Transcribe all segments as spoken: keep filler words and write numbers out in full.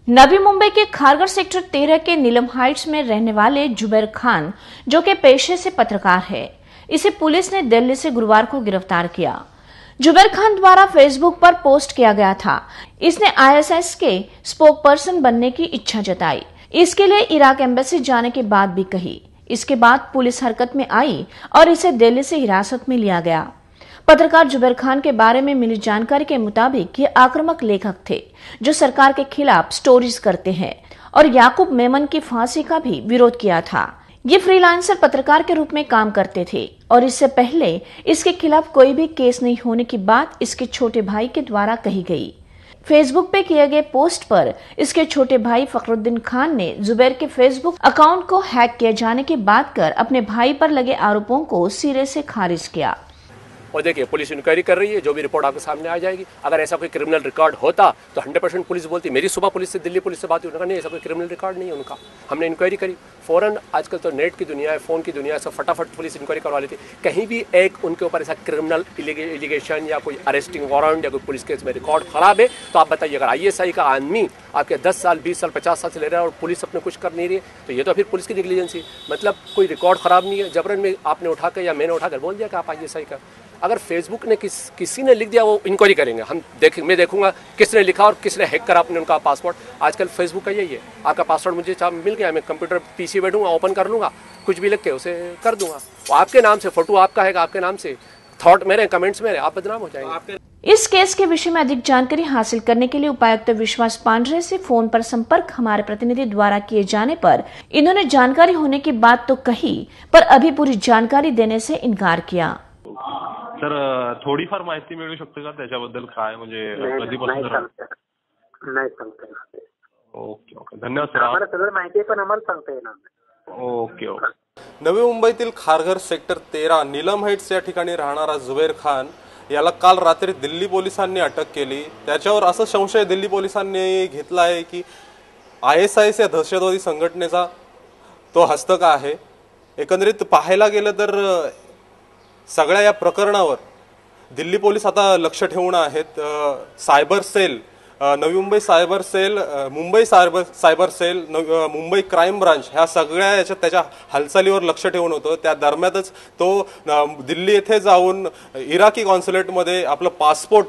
नवी मुंबई के खारघर सेक्टर तेरह के नीलम हाइट्स में रहने वाले जुबैर खान, जो कि पेशे से पत्रकार है, इसे पुलिस ने दिल्ली से गुरुवार को गिरफ्तार किया। जुबैर खान द्वारा फेसबुक पर पोस्ट किया गया था। इसने आई एस एस के स्पोक पर्सन बनने की इच्छा जताई। इसके लिए इराक एम्बेसी जाने की बात भी कही। इसके बाद पुलिस हरकत में आई और इसे दिल्ली से हिरासत में लिया गया। पत्रकार जुबैर खान के बारे में मिली जानकारी के मुताबिक ये आक्रामक लेखक थे, जो सरकार के खिलाफ स्टोरीज करते हैं और याकूब मेमन की फांसी का भी विरोध किया था। ये फ्रीलांसर पत्रकार के रूप में काम करते थे और इससे पहले इसके खिलाफ कोई भी केस नहीं होने की बात इसके छोटे भाई के द्वारा कही गई। फेसबुक पे किए गए पोस्ट पर इसके छोटे भाई फखरुद्दीन खान ने जुबैर के फेसबुक अकाउंट को हैक किए जाने की बात कर अपने भाई पर लगे आरोपों को सिरे से खारिज किया। और देखिए, पुलिस इंक्वायरी कर रही है, जो भी रिपोर्ट आपके सामने आ जाएगी। अगर ऐसा कोई क्रिमिनल रिकॉर्ड होता तो हंड्रेड परसेंट पुलिस बोलती। मेरी सुबह पुलिस से, दिल्ली पुलिस से बात हुई, उन्होंने नहीं, ऐसा कोई क्रिमिनल रिकॉर्ड नहीं है उनका। हमने इंक्वायरी करी फौरन। आजकल तो नेट की दुनिया है, फ़ोन की दुनिया है, सब फटाफट पुलिस इंक्वायरी करवा लेती। कहीं भी एक उनके ऊपर ऐसा क्रिमिनल एलिगेशन या कोई अरेस्टिंग वारंट या कोई पुलिस केस में रिकॉर्ड खराब है तो आप बताइए। अगर आई एस आई का आदमी आपके दस साल, बीस साल, पचास साल से ले रहा है और पुलिस अपने कुछ कर नहीं रही है, तो ये तो फिर पुलिस की नेग्लिजेंसी। मतलब कोई रिकॉर्ड खराब नहीं है, जबरन में आपने उठाकर या मैंने उठाकर बोल दिया कि आप आई एस आई का। अगर फेसबुक ने किस किसी ने लिख दिया, वो इंक्वायरी करेंगे। हम देखें, मैं देखूंगा किसने लिखा और किसने हैक करा अपने उनका पासवर्ड। आजकल फेसबुक का यही है, आपका पासवर्ड मुझे मिल गया, मैं कंप्यूटर पीसी बैठूंगा, ओपन कर लूंगा, कुछ भी लिख के उसे कर दूंगा। आपके नाम से फोटो आपका है, आपके नाम से थॉट मेरे, कमेंट्स मेरे, आप बदनाम हो जाएंगे। इस केस के विषय में अधिक जानकारी हासिल करने के लिए उपायुक्त विश्वास पांड्रे से फोन पर संपर्क हमारे प्रतिनिधि द्वारा किए जाने पर इन्होंने जानकारी होने की बात तो कही, पर अभी पूरी जानकारी देने से इनकार किया। सर, थोडीफार माहिती मिळू शकते का त्याच्याबद्दल? काय म्हणजे कधीपासून? नाही सांगता येणार. ओके ओके, धन्यवाद सर. आम्हाला सगळं माहिती आहे, पण आम्हाला सांगता येणार नाही. Okay okay. नवी मुंबईतील खारघर सेक्टर तेरा नीलम हाइट्स या ठिकाणी राहणारा जुबैर खान याला काल रात्री दिल्ली पोलिसांनी अटक केली. त्याच्यावर असं संशय दिल्ली पोलिसांनी घेतला आहे की आय एस आय या दहशतवादी संघटनेचा तो हस्तक आहे. एकंदरीत पाहायला गेलं तर सगळ्या या प्रकरणावर दिल्ली पोलीस आता लक्ष ठेवून आहेत. Cyber cell, Navi Mumbai cyber cell, Mumbai cyber cyber cell, Mumbai crime branch ह्या सगळ्या याच्यात त्याच्या हालचालीवर लक्ष ठेवून होतं. त्या दरम्यानच तो दिल्ली येथे जाऊन इराकी कॉन्सुलेटमध्ये आपलं पासपोर्ट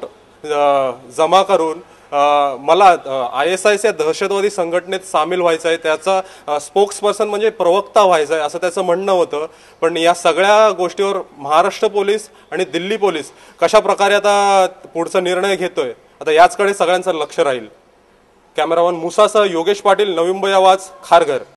जमा करून मला आय एस आय या दहशतवादी संघटनेत सामील व्हायचं आहे, त्याचा स्पोक्स पर्सन म्हणजे प्रवक्ता व्हायचं आहे असं त्याचं म्हणणं होतं. पण या सगळ्या गोष्टीवर महाराष्ट्र पोलीस आणि दिल्ली पोलीस कशा प्रकारे आता पुढचा निर्णय घेतोय, आता याचकडे सगळ्यांचं लक्ष राहील. कॅमेरामन मुसासह योगेश पाटील, नवी मुंबई आवाज, खारघर.